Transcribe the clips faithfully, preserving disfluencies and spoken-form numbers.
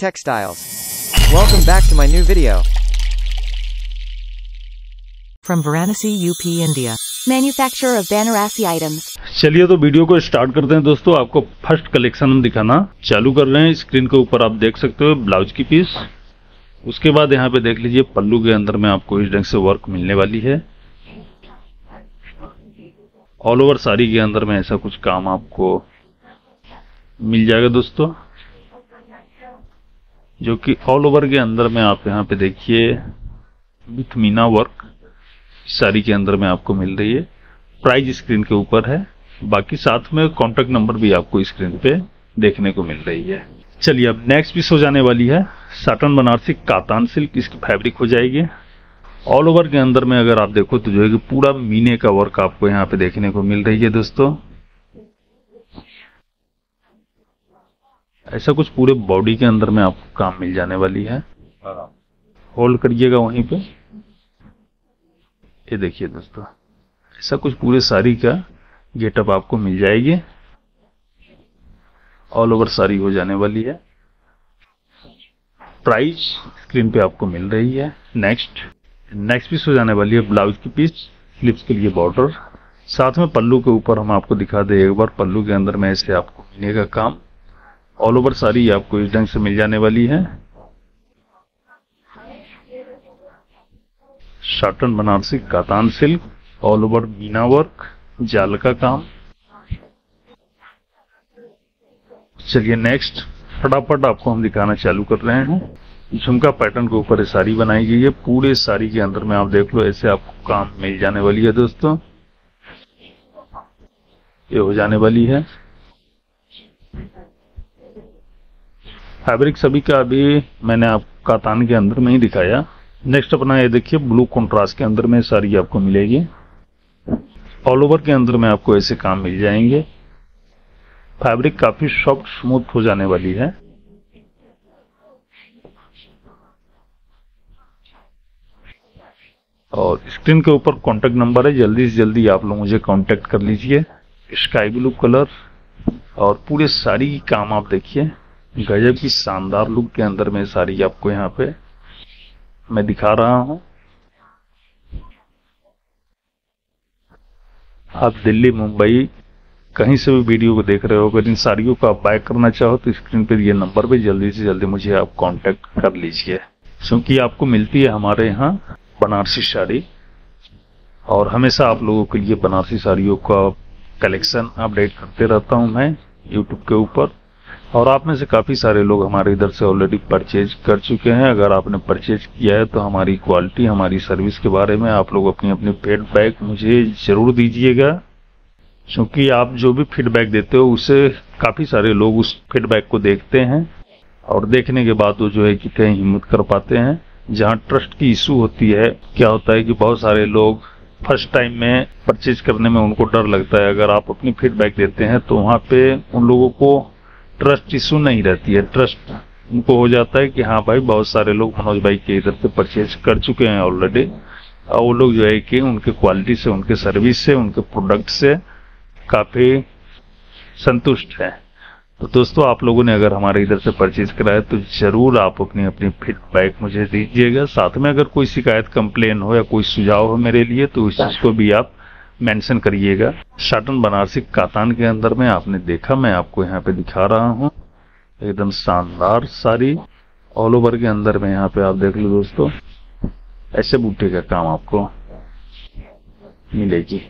Textiles. Welcome back to my new video. From Varanasi, U P, India. Manufacturer of Banarasi items. चलिए तो video को start करते हैं दोस्तों। आपको फर्स्ट कलेक्शन हम दिखाना चालू कर रहे हैं। स्क्रीन के ऊपर आप देख सकते हो ब्लाउज की पीस। उसके बाद यहाँ पे देख लीजिए पल्लू के अंदर में आपको इस ढंग से वर्क मिलने वाली है। ऑल ओवर साड़ी के अंदर में ऐसा कुछ काम आपको मिल जाएगा दोस्तों, जो कि ऑल ओवर के अंदर में आप यहाँ पे देखिए विथ मीना वर्क साड़ी के अंदर में आपको मिल रही है। प्राइस स्क्रीन के ऊपर है, बाकी साथ में कॉन्टेक्ट नंबर भी आपको स्क्रीन पे देखने को मिल रही है। चलिए अब नेक्स्ट पीस हो जाने वाली है साटन बनारसी कातान सिल्क। इसकी फैब्रिक हो जाएगी ऑल ओवर के अंदर में। अगर आप देखो तो जो है कि पूरा मीने का वर्क आपको यहाँ पे देखने को मिल रही है दोस्तों। ऐसा कुछ पूरे बॉडी के अंदर में आपको काम मिल जाने वाली है। होल्ड करिएगा वहीं पे, ये देखिए दोस्तों ऐसा कुछ पूरे साड़ी का गेटअप आपको मिल जाएगी। ऑल ओवर साड़ी हो जाने वाली है। प्राइस स्क्रीन पे आपको मिल रही है। नेक्स्ट नेक्स्ट पीस हो जाने वाली है ब्लाउज की पीस, स्लीव्स के लिए बॉर्डर, साथ में पल्लू के ऊपर हम आपको दिखा दे एक बार। पल्लू के अंदर में ऐसे आपको मिलने का काम। ऑल ओवर साड़ी आपको इस ढंग से मिल जाने वाली है। Satin Banarasi katan silk, all over meena work, जाल का काम। चलिए नेक्स्ट फटाफट आपको हम दिखाना चालू कर रहे हैं। झुमका पैटर्न के ऊपर साड़ी बनाई गई है। पूरे साड़ी के अंदर में आप देख लो ऐसे आपको काम मिल जाने वाली है दोस्तों। ये हो जाने वाली है। फैब्रिक सभी का अभी मैंने आपको कातान के अंदर में ही दिखाया। नेक्स्ट अपना ये देखिए ब्लू कॉन्ट्रास्ट के अंदर में साड़ी आपको मिलेगी। ऑल ओवर के अंदर में आपको ऐसे काम मिल जाएंगे। फैब्रिक काफी सॉफ्ट स्मूथ हो जाने वाली है। और स्क्रीन के ऊपर कांटेक्ट नंबर है, जल्दी से जल्दी आप लोग मुझे कांटेक्ट कर लीजिए। स्काई ब्लू कलर और पूरे साड़ी की काम आप देखिए, गजब की शानदार लुक के अंदर में साड़ी आपको यहाँ पे मैं दिखा रहा हूँ। आप दिल्ली मुंबई कहीं से भी वीडियो को देख रहे हो, अगर इन साड़ियों को आप बाय करना चाहो तो स्क्रीन पर ये नंबर पे जल्दी से जल्दी मुझे आप कांटेक्ट कर लीजिए, क्योंकि आपको मिलती है हमारे यहाँ बनारसी साड़ी। और हमेशा आप लोगों के लिए बनारसी साड़ियों का कलेक्शन अपडेट करते रहता हूं मैं यूट्यूब के ऊपर। और आप में से काफी सारे लोग हमारे इधर से ऑलरेडी परचेज कर चुके हैं। अगर आपने परचेज किया है तो हमारी क्वालिटी, हमारी सर्विस के बारे में आप लोग अपनी अपनी फीडबैक मुझे जरूर दीजिएगा, क्योंकि आप जो भी फीडबैक देते हो उससे काफी सारे लोग उस फीडबैक को देखते हैं और देखने के बाद वो जो है कि कहीं हिम्मत कर पाते हैं। जहाँ ट्रस्ट की इशू होती है, क्या होता है कि बहुत सारे लोग फर्स्ट टाइम में परचेज करने में उनको डर लगता है। अगर आप अपनी फीडबैक देते हैं तो वहाँ पे उन लोगों को ट्रस्ट इशू नहीं रहती है। ट्रस्ट उनको हो जाता है कि हाँ भाई बहुत सारे लोग मनोज भाई के इधर से परचेज कर चुके हैं ऑलरेडी, और वो लोग जो है कि उनके क्वालिटी से, उनके सर्विस से, उनके प्रोडक्ट से काफी संतुष्ट है। तो दोस्तों आप लोगों ने अगर हमारे इधर से परचेज कराया तो जरूर आप अपनी अपनी फीडबैक मुझे दीजिएगा। साथ में अगर कोई शिकायत, कंप्लेन हो या कोई सुझाव हो मेरे लिए तो उस चीज को भी आप मेंशन करिएगा। साटन बनारसी कातान के अंदर में आपने देखा, मैं आपको यहाँ पे दिखा रहा हूँ एकदम शानदार साड़ी। ऑल ओवर के अंदर में यहाँ पे आप देख लो दोस्तों, ऐसे बूटे का काम आपको मिलेगी।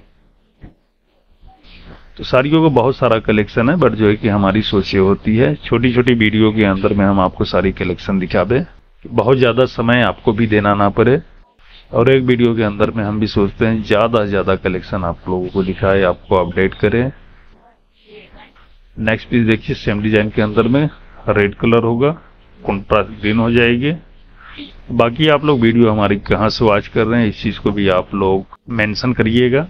तो साड़ियों का बहुत सारा कलेक्शन है, बट जो है कि हमारी सोच ये होती है छोटी छोटी वीडियो के अंदर में हम आपको सारी कलेक्शन दिखा दें, बहुत ज्यादा समय आपको भी देना ना पड़े। और एक वीडियो के अंदर में हम भी सोचते हैं ज्यादा से ज्यादा कलेक्शन आप लोगों को दिखाए, आपको अपडेट करें। नेक्स्ट पीस देखिए सेम डिजाइन के अंदर में रेड कलर होगा, कॉन्ट्रास्ट ग्रीन हो जाएगी। बाकी आप लोग वीडियो हमारी कहाँ से वॉच कर रहे हैं इस चीज को भी आप लोग मेंशन करिएगा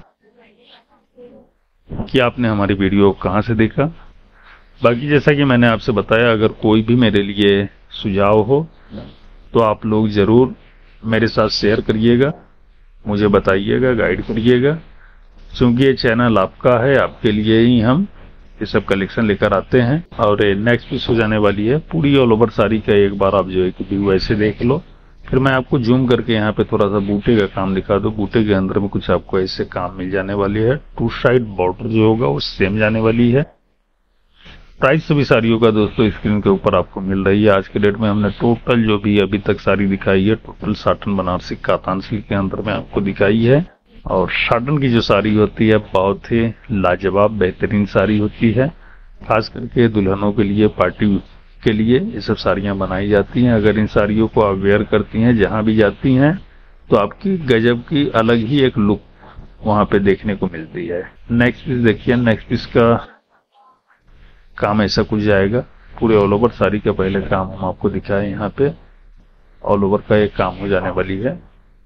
कि आपने हमारी वीडियो कहाँ से देखा। बाकी जैसा कि मैंने आपसे बताया, अगर कोई भी मेरे लिए सुझाव हो तो आप लोग जरूर मेरे साथ शेयर करिएगा, मुझे बताइएगा, गाइड करिएगा, क्योंकि ये चैनल आपका है, आपके लिए ही हम ये सब कलेक्शन लेकर आते हैं। और नेक्स्ट पीस हो जाने वाली है पूरी ऑल ओवर साड़ी का। एक बार आप जो है कि व्यू ऐसे देख लो, फिर मैं आपको जूम करके यहाँ पे थोड़ा सा बूटे का काम दिखा दूं। बूटे के अंदर में कुछ आपको ऐसे काम मिल जाने वाली है। टू साइड बॉर्डर जो होगा वो सेम जाने वाली है। प्राइस सभी साड़ियों का दोस्तों स्क्रीन के ऊपर आपको मिल रही है। आज के डेट में हमने टोटल जो भी अभी तक साड़ी दिखाई है, total satin Banarasi katan silk के अंदर में आपको दिखाई है। और साटन की जो साड़ी होती है बहुत ही लाजवाब बेहतरीन साड़ी होती है। खास करके दुल्हनों के लिए, पार्टी के लिए ये सब साड़ियां बनाई जाती हैं। अगर इन साड़ियों को आप वेयर करती हैं जहां भी जाती हैं तो आपकी गजब की अलग ही एक लुक वहां पे देखने को मिलती है। नेक्स्ट पीस देखिए। नेक्स्ट पीस का काम ऐसा कुछ जाएगा। पूरे ऑल ओवर साड़ी का पहले काम हम आपको दिखाएं। यहाँ पे ऑल ओवर का एक काम हो जाने वाली है।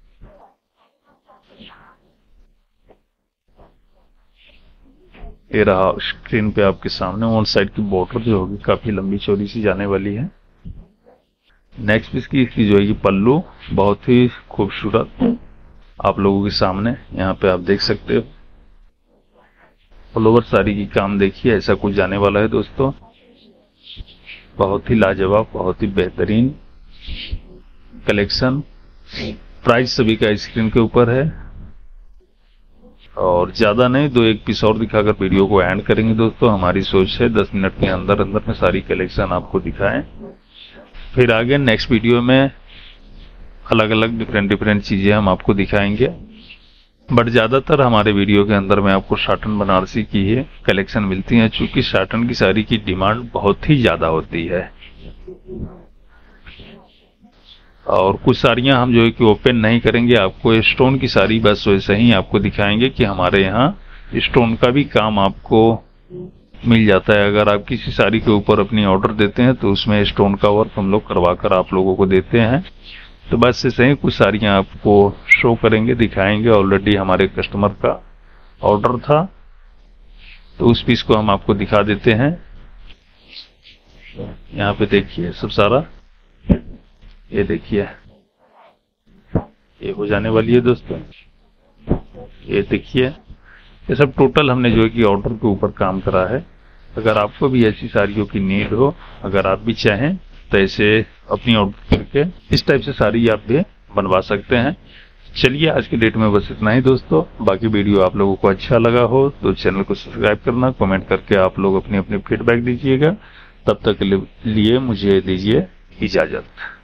ये रहा स्क्रीन पे आपके सामने। वन साइड की बॉर्डर जो होगी काफी लंबी चौड़ी सी जाने वाली है। नेक्स्ट पीस की इसकी जो है कि पल्लू बहुत ही खूबसूरत आप लोगों के सामने यहाँ पे आप देख सकते हो। ऑल ओवर साड़ी की काम देखिए ऐसा कुछ जाने वाला है दोस्तों। बहुत ही लाजवाब, बहुत ही बेहतरीन कलेक्शन। प्राइस सभी का स्क्रीन के ऊपर है। और ज्यादा नहीं, दो एक पीस और दिखाकर वीडियो को एंड करेंगे दोस्तों। हमारी सोच है दस मिनट के अंदर अंदर में सारी कलेक्शन आपको दिखाएं। फिर आगे नेक्स्ट वीडियो में अलग अलग डिफरेंट डिफरेंट चीजें हम आपको दिखाएंगे। बट ज्यादातर हमारे वीडियो के अंदर में आपको साटन बनारसी की ही कलेक्शन मिलती है, चूंकि साटन की साड़ी की डिमांड बहुत ही ज्यादा होती है। और कुछ साड़ियां हम जो है कि ओपन नहीं करेंगे, आपको स्टोन की साड़ी बस वैसे ही आपको दिखाएंगे कि हमारे यहाँ स्टोन का भी काम आपको मिल जाता है। अगर आप किसी साड़ी के ऊपर अपनी ऑर्डर देते हैं तो उसमें स्टोन का वर्क हम लोग करवा कर आप लोगों को देते हैं। तो बस ऐसे ही कुछ साड़ियां आपको शो करेंगे, दिखाएंगे। ऑलरेडी हमारे कस्टमर का ऑर्डर था तो उस पीस को हम आपको दिखा देते हैं। यहाँ पे देखिए सब सारा, ये देखिए ये हो जाने वाली है दोस्तों। ये देखिए ये सब टोटल हमने जो है कि ऑर्डर के ऊपर काम करा है। अगर आपको भी ऐसी साड़ियों की नीड हो, अगर आप भी चाहें तो ऐसे अपनी ऑर्डर करके इस टाइप से साड़ी आप भी बनवा सकते हैं। चलिए आज की डेट में बस इतना ही दोस्तों। बाकी वीडियो आप लोगों को अच्छा लगा हो तो चैनल को सब्सक्राइब करना, कमेंट करके आप लोग अपनी अपनी फीडबैक दीजिएगा। तब तक के लिए मुझे दीजिए इजाजत।